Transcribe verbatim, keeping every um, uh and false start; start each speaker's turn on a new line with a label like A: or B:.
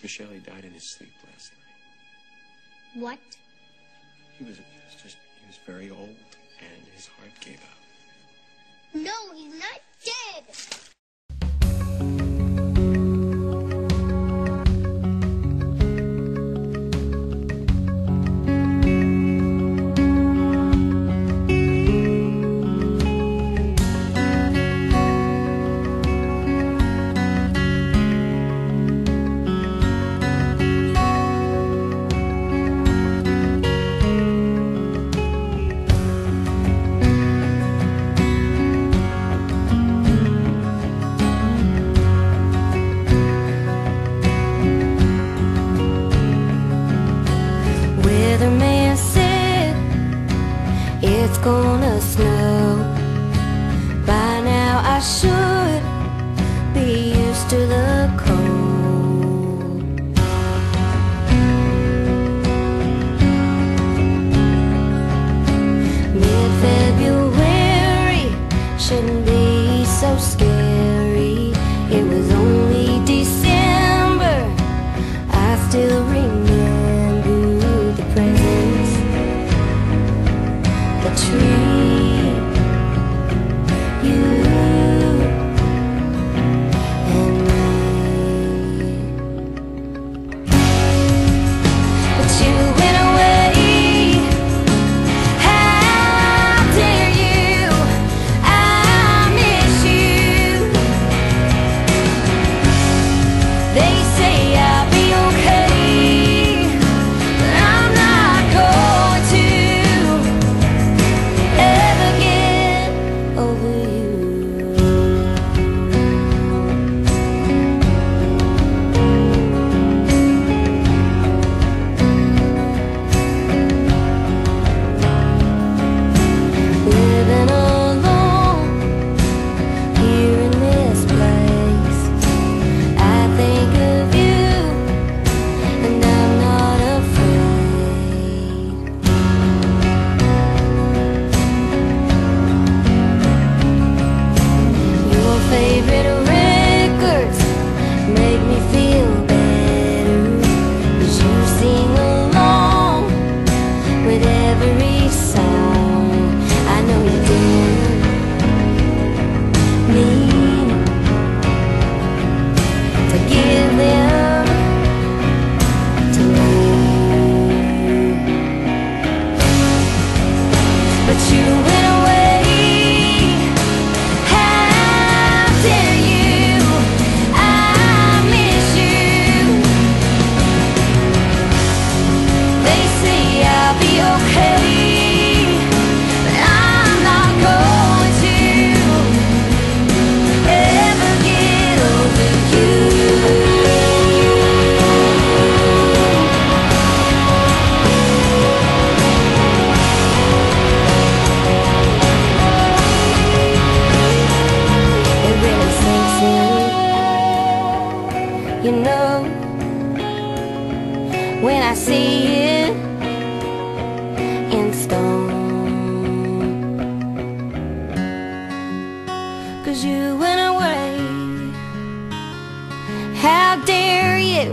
A: Michelle, he died in his sleep last night.
B: What?
A: He was, he was just, he was very old, and his heart gave out.
B: No, he's not dead.
C: Weatherman said it's gonna snow. By now I should be used to the cold. Mid-February shouldn't be so scary. It was only December. I still remember tree, you and me. But you went away. How dare you? I miss you. They say I'll be okay, but I'm not going to ever get over you. Living alone here in this place, I think of you and I'm not afraid. Your favorite records make me feel better, 'cause you sing along with every song. I know you didn't mean to give them to me, but you went away. How dare you? I miss you. They say I'll be okay, but I'm not going to ever get over you. It really sinks in, you know, when I see it in stone. 'Cause you went away. How dare you?